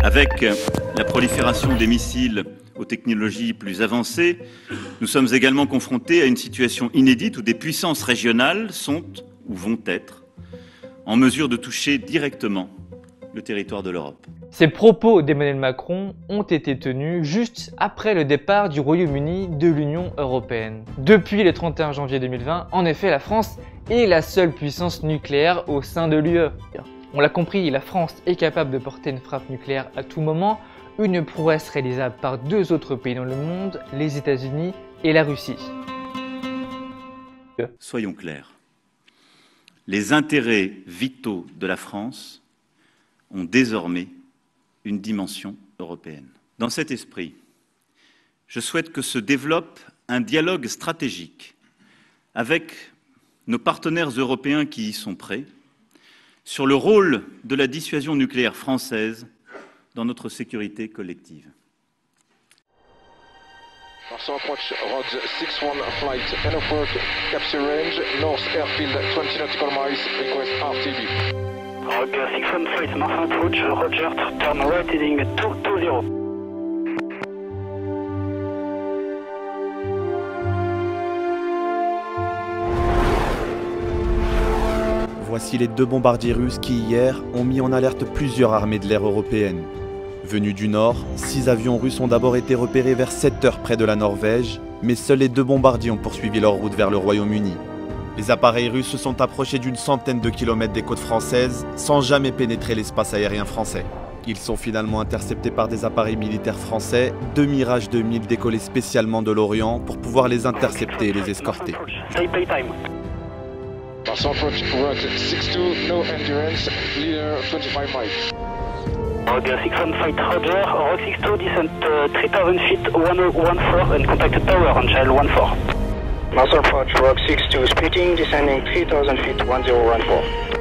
Avec la prolifération des missiles aux technologies plus avancées, nous sommes également confrontés à une situation inédite où des puissances régionales sont ou vont être en mesure de toucher directement le territoire de l'Europe. Ces propos d'Emmanuel Macron ont été tenus juste après le départ du Royaume-Uni de l'Union européenne. Depuis le 31 janvier 2020, en effet, la France est la seule puissance nucléaire au sein de l'UE. On l'a compris, la France est capable de porter une frappe nucléaire à tout moment, une prouesse réalisable par deux autres pays dans le monde, les États-Unis et la Russie. Soyons clairs, les intérêts vitaux de la France ont désormais une dimension européenne. Dans cet esprit, je souhaite que se développe un dialogue stratégique avec nos partenaires européens qui y sont prêts sur le rôle de la dissuasion nucléaire française dans notre sécurité collective. Marceau approach Rods 61 flight Enofwork capture range North Airfield 20 nautical miles request RTB. Roger 61 flight Marceau approach Roger turn right heading 220. Voici les deux bombardiers russes qui, hier, ont mis en alerte plusieurs armées de l'air européennes. Venus du nord, 6 avions russes ont d'abord été repérés vers 7 heures près de la Norvège, mais seuls les deux bombardiers ont poursuivi leur route vers le Royaume-Uni. Les appareils russes se sont approchés d'une centaine de kilomètres des côtes françaises, sans jamais pénétrer l'espace aérien français. Ils sont finalement interceptés par des appareils militaires français, deux Mirage 2000 décollés spécialement de l'Orient pour pouvoir les intercepter et les escorter. Marceau approach Rods 62 no endurance leader 25 miles. Roger 61 flight Roger, Rock 62 descent 3000 feet 1014 and contact tower on channel 14. Marceau approach Rock 62 splitting descending 3000 feet 1014.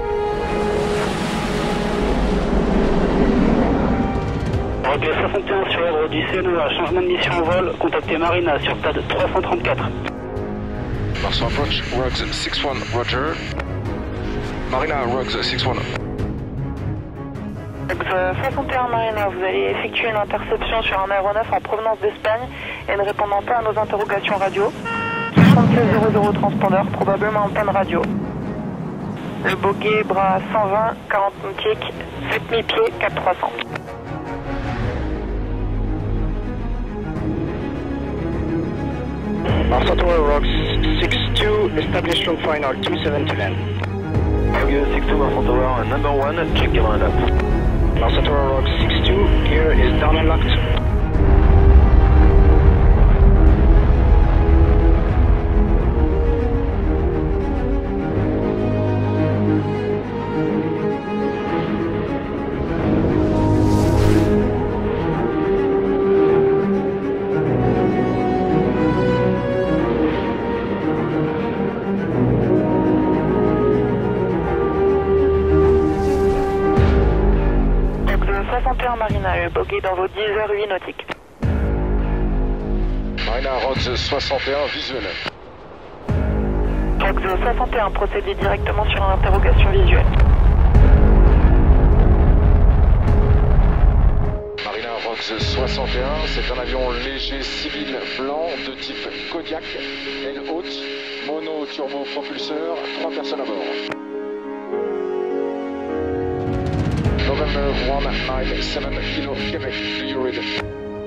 Roger 61 sur ordre du CNOA, changement de mission au vol, contactez Marina sur stade 334. Marceau approach Rods 61 Roger. Marina Rods 61. 61 Marina, vous allez effectuer une interception sur un aéronef en provenance d'Espagne et ne répondant pas à nos interrogations radio. 7600 transpondeur, probablement en panne radio. Le bogey, bras 120, 40 nautiques, 7000 pieds, cap 300. Marceau Tower Rock 62 established long final 27 to land. Roger 62 Marceau Tower number 1, check your lap. Marceau Tower Rock 62, gear is down and locked. Marina, le bogey dans vos 10h08 nautiques. Marina Rods 61 visuel. Rox 61, procédez directement sur une interrogation visuelle. Marina Rods 61, c'est un avion léger civil blanc de type Kodiak, aile haute, mono-turbo-propulseur, 3 personnes à bord. November 197 Kilo Québec, do you read it?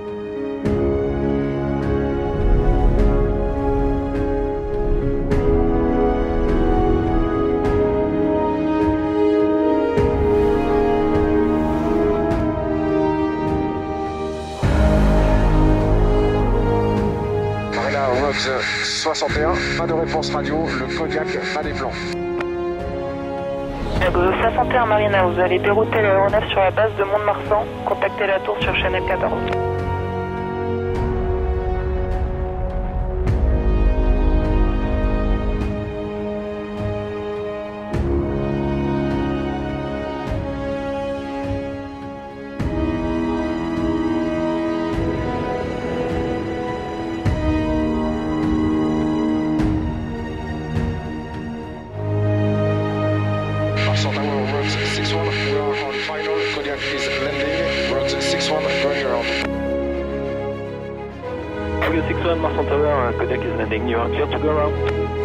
Marina Rods 61, pas de réponse radio, le Kodiak, pas des plans. 61 Marina, vous allez dérouter l'aéronef sur la base de Mont-de-Marsan. Contactez la tour sur Channel 14. Marceau Tower Rods 61, we are on final, Kodiak is landing, Rods going around. Tango 61, Marsan Tower, Kodiak is landing, you are clear to go around.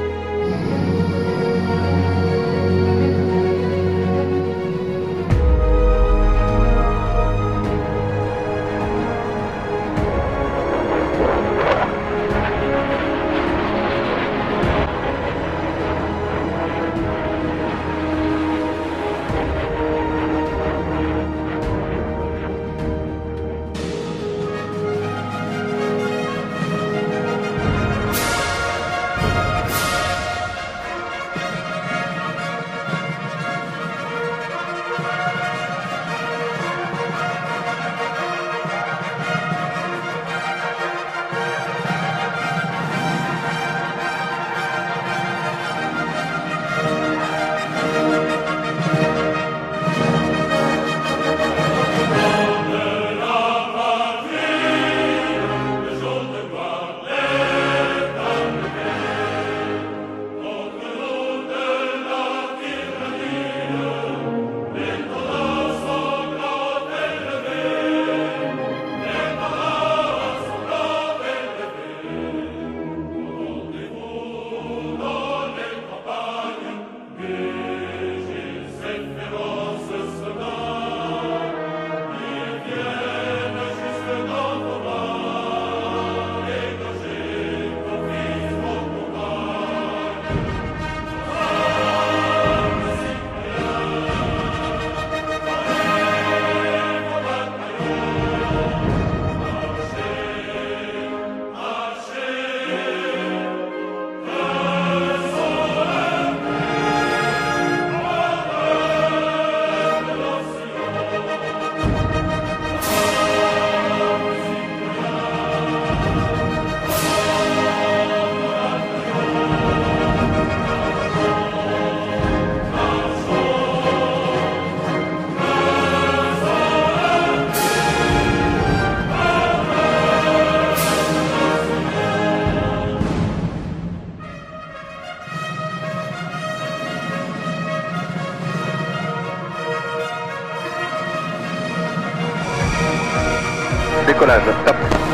Décollage, top.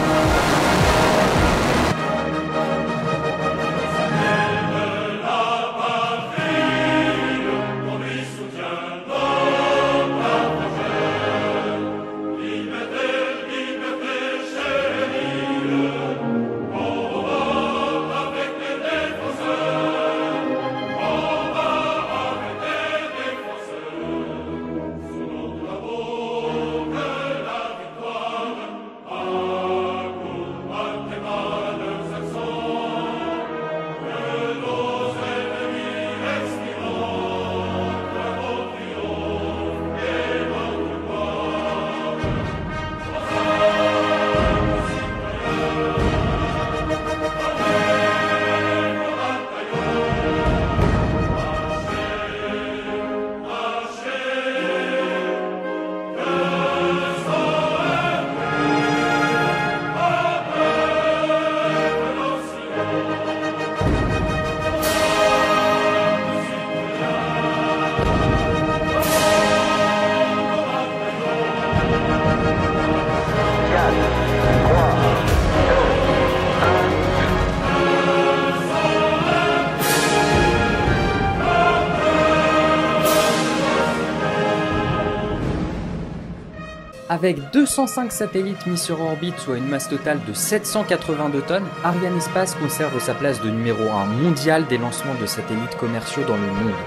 Avec 205 satellites mis sur orbite, soit une masse totale de 782 tonnes, Arianespace conserve sa place de numéro 1 mondial des lancements de satellites commerciaux dans le monde.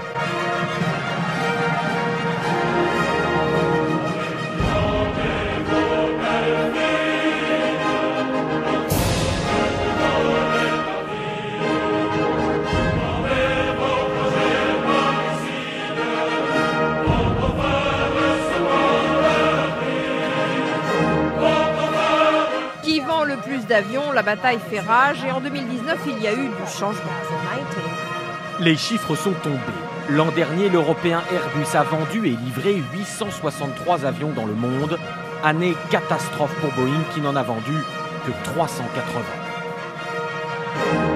D'avions, la bataille fait rage et en 2019 il y a eu du changement. Les chiffres sont tombés. L'an dernier, l'européen Airbus a vendu et livré 863 avions dans le monde. Année catastrophe pour Boeing qui n'en a vendu que 380.